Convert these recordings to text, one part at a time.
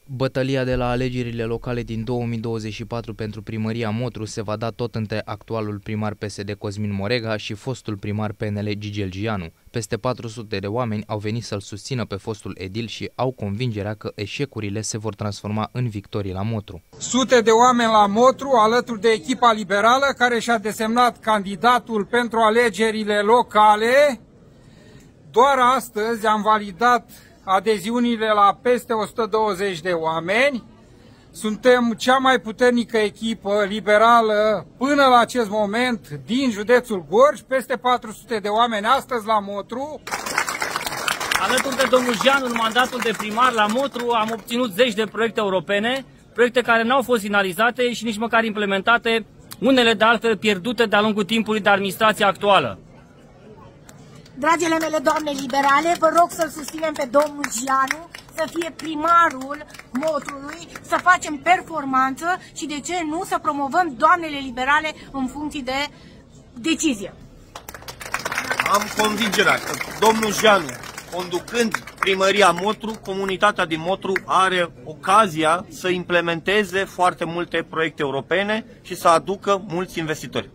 Bătălia de la alegerile locale din 2024 pentru primăria Motru se va da tot între actualul primar PSD Cosmin Morega și fostul primar PNL Gigi Elgianu. Peste 400 de oameni au venit să-l susțină pe fostul edil și au convingerea că eșecurile se vor transforma în victorii la Motru. Sute de oameni la Motru, alături de echipa liberală care și-a desemnat candidatul pentru alegerile locale. Doar astăzi am validat adeziunile la peste 120 de oameni. Suntem cea mai puternică echipă liberală până la acest moment din județul Gorj, peste 400 de oameni astăzi la Motru. Alături de domnul Jean, în mandatul de primar la Motru, am obținut zeci de proiecte europene, proiecte care n-au fost finalizate și nici măcar implementate, unele de altfel pierdute de-a lungul timpului de administrație actuală. Dragile mele doamne liberale, vă rog să-l susținem pe domnul Gianu, să fie primarul Motrului, să facem performanță și, de ce nu, să promovăm doamnele liberale în funcție de decizie. Am convingerea că domnul Gianu, conducând primăria Motru, comunitatea din Motru are ocazia să implementeze foarte multe proiecte europene și să aducă mulți investitori.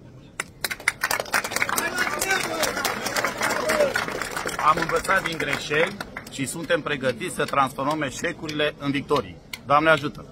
Am învățat din greșeli și suntem pregătiți să transformăm eșecurile în victorii. Doamne ajută!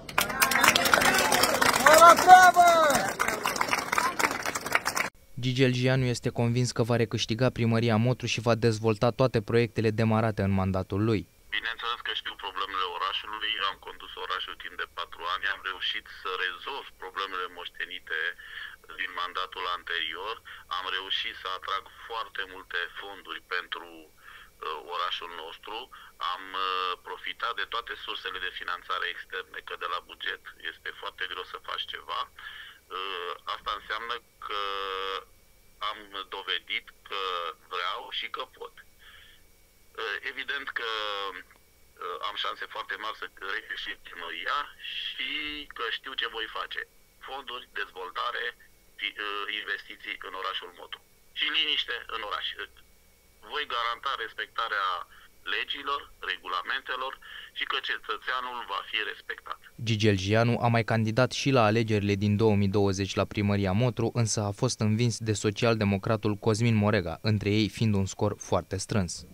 Gigi Elgianu este convins că va recâștiga primăria Motru și va dezvolta toate proiectele demarate în mandatul lui. Bineînțeles că știu problemele orașului, am condus orașul timp de 4 ani, am reușit să rezolv problemele moștenite din mandatul anterior, am reușit să atrag foarte multe fonduri pentru orașul nostru, am profitat de toate sursele de finanțare externe, că de la buget este foarte greu să faci ceva. Asta înseamnă că am dovedit că vreau și că pot. Evident că am șanse foarte mari să recâștig primăria și că știu ce voi face. Fonduri, dezvoltare, investiții în orașul Motru și liniște în oraș. Voi garanta respectarea legilor, regulamentelor și că cetățeanul va fi respectat. Gigi Elgianu a mai candidat și la alegerile din 2020 la primăria Motru, însă a fost învins de social-democratul Cosmin Morega, între ei fiind un scor foarte strâns.